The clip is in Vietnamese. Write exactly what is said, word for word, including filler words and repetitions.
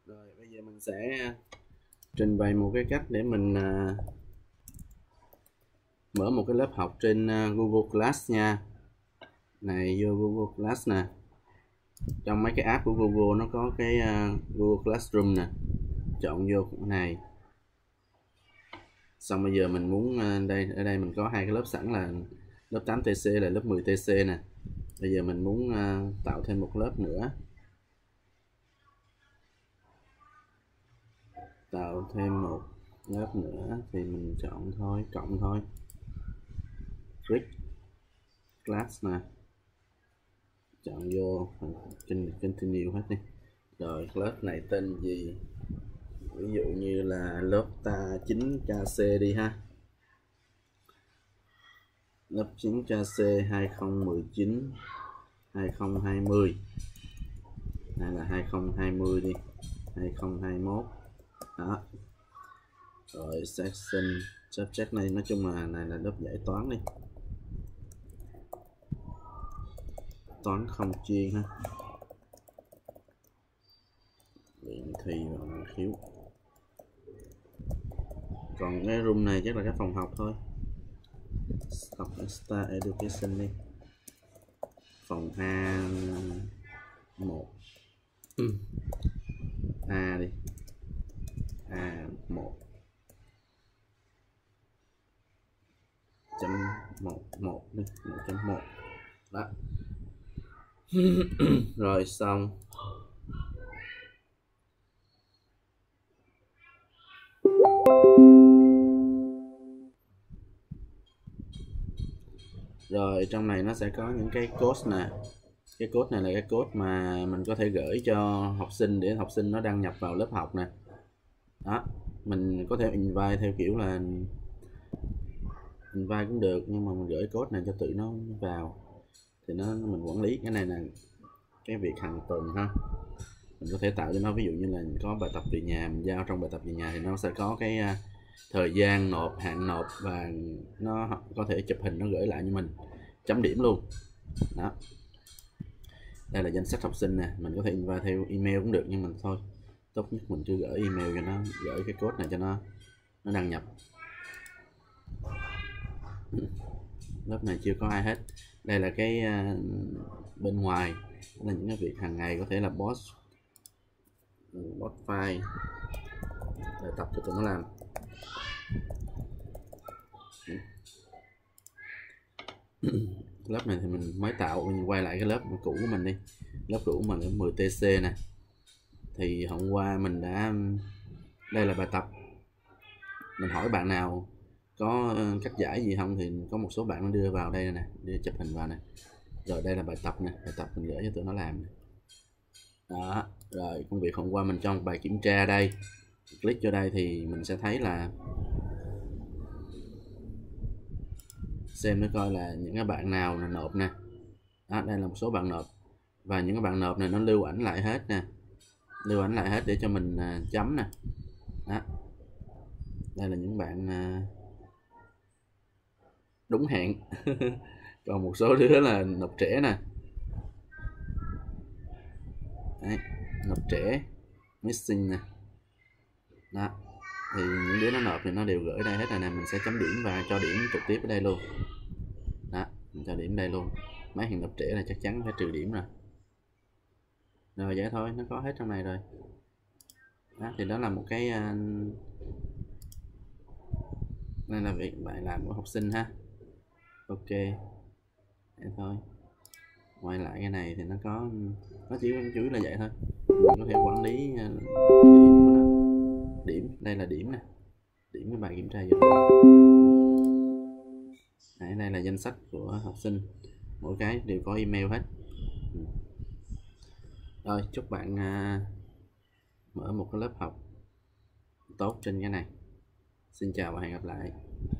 Rồi bây giờ mình sẽ trình bày một cái cách để mình uh, mở một cái lớp học trên uh, Google Class nha. Này vô Google Class nè. Trong mấy cái app của Google nó có cái uh, Google Classroom nè. Chọn vô cái này. Xong bây giờ mình muốn uh, đây ở đây mình có hai cái lớp sẵn là lớp tám T C là lớp mười T C nè. Bây giờ mình muốn uh, tạo thêm một lớp nữa. Tạo thêm một lớp nữa thì mình chọn thôi, cộng thôi. Click class nè, chọn vô continue hết đi. Rồi lớp này tên gì, ví dụ như là lớp ta chín K C đi ha, lớp chín K C hai không một chín hai không hai không, hay là hai không hai không đi, hai không hai mốt đó. Rồi section subject này nói chung là này là lớp giải toán đi, toán không chuyên ha, luyện thi và năng khiếu. Còn cái room này chắc là cái phòng học thôi, học Star Education đi, phòng A một A đi, A một chấm một một đi, một chấm một đó. Rồi xong. Rồi trong này nó sẽ có những cái code nè. Cái code này là cái code mà mình có thể gửi cho học sinh để học sinh nó đăng nhập vào lớp học nè. Đó, mình có thể invite theo kiểu là invite cũng được, nhưng mà mình gửi code này cho tụi nó vào thì nó mình quản lý. Cái này là cái việc hàng tuần ha, mình có thể tạo cho nó, ví dụ như là có bài tập về nhà, mình giao trong bài tập về nhà thì nó sẽ có cái uh, thời gian nộp, hạn nộp, và nó có thể chụp hình nó gửi lại như mình, chấm điểm luôn đó. Đây là danh sách học sinh nè, mình có thể invite theo email cũng được, nhưng mình thôi tốt nhất mình cứ gửi email cho nó, gửi cái code này cho nó nó đăng nhập. Lớp này chưa có ai hết. Đây là cái uh, bên ngoài, đó là những cái việc hàng ngày, có thể là post post file bài tập cho tụi nó làm. Lớp này thì mình mới tạo, mình quay lại cái lớp cũ của mình đi. Lớp cũ của mình là mười T C nè. Thì hôm qua mình đã, đây là bài tập, mình hỏi bạn nào có cách giải gì không thì có một số bạn nó đưa vào đây nè, đưa chụp hình vào nè. Rồi đây là bài tập nè, bài tập mình gửi cho tụi nó làm nè. Đó, rồi công việc hôm qua mình cho một bài kiểm tra đây. Click vô đây thì mình sẽ thấy là xem nó coi là những cái bạn nào là nộp nè. Đó, đây là một số bạn nộp, và những cái bạn nộp này nó lưu ảnh lại hết nè, lưu ảnh lại hết để cho mình uh, chấm nè. Đó, đây là những bạn uh, đúng hẹn. Còn một số đứa là nộp trễ nè. Đấy, nộp trễ, missing nè. Đó, thì những đứa nó nộp thì nó đều gửi đây hết rồi nè, mình sẽ chấm điểm và cho điểm trực tiếp ở đây luôn. Đó, mình cho điểm đây luôn. Mấy thằng nộp trễ là chắc chắn phải trừ điểm rồi. Rồi vậy thôi, nó có hết trong này rồi. Đó, thì đó là một cái uh, đây là việc bài làm của học sinh ha. Ok, vậy thôi. Quay lại cái này thì nó có, nó chỉ chủ yếu là vậy thôi. Mình có thể quản lý uh, điểm của nó. Điểm, đây là điểm nè, điểm cái bài kiểm tra rồi. Đấy, đây là danh sách của học sinh, mỗi cái đều có email hết. Rồi chúc bạn uh, mở một cái lớp học tốt trên cái này. Xin chào và hẹn gặp lại.